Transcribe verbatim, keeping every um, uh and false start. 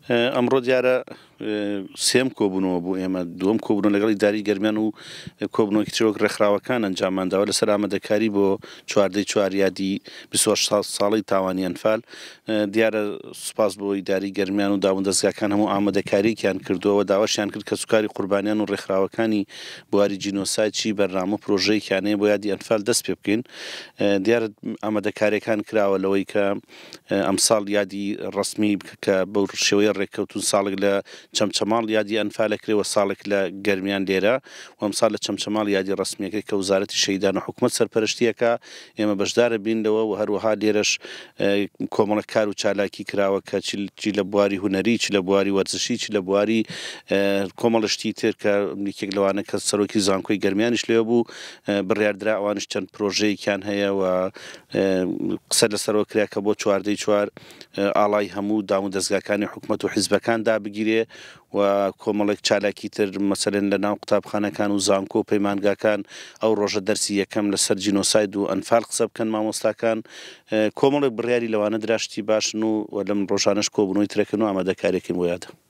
ئەمڕۆ دیارە سێم کۆبوونەوە بوو ئێمە دووەم کۆبوون لەگەڵ ئیداری گەرمیان و کۆبوونەوەیەکی ترۆک ڕێکخراوەکان ئەنجامانداوە لەسەر ئامادەکاری بۆ چواردەی چوار یادی بیست و هەشت ساڵی تاوانی ئەنفال. دیارە سوپاس بۆ ئیداری گەرمیان و داوون دەستگاکان هەموو ئامادەکارییان کردووە، داواشیان کرد کە سوکاری قوربانیان و ڕێکخراوەکانی بواری جینۆسایدی بەرنامە پرۆژەیەکیانەیە بۆ یادی ئەنفال دەست پێ بکەین. دیارە ئامادەکاریەکان کراوە لەوەی کە ئەمساڵ یادی ڕسمی کە بەو شێوەیە ڕێککەوتون ساڵێک لە چەمچەماڵ یادی ئەنفالەکرێەوە ساڵێک لە گەرمیان لێرە و ئەمساڵ لە چەمچەماڵ یادی ڕسمیەکەی کە وزارەتی شەیدان و حکوومەت سەرپەرشتیەکە ئێمە بەشدارە بینەوە و هەروەها لێرەش کۆمەڵە کار و چالاکی کراوە کە چی لە بواری هونەری، چ لە بواری وەرزشی، چ لە بواری کۆمەڵشتی تر کە یەکێک لەوانە کە سەرۆکی زانکۆی گەرمیانیش لێ بوو بڕیاردرا ئەوانش چەند پرۆژەیەکیان هەیە و قسە لەسەرەوە کرا کە بۆ چواردەی چوار ئاڵای هەموو داوون دەستگاکانی حکوومەت و حیزبەکان دابگیرێ و کۆمەڵێک چالاکی تر مەسەلەن لە ناو قوتابخانەکان و زانکۆ و پەیمانگاکان ئەو ڕۆژە دەرسی یەکەم لەسەر جینۆساید و ئەنفال قسە بکەن مامۆستاکان. کۆمەڵێک بڕیاری لەوانە دراشتی باشن و لەم ڕۆژانەش کۆبوونەوەی ترەکەن و ئامادەکاریەکەین بۆ یادە.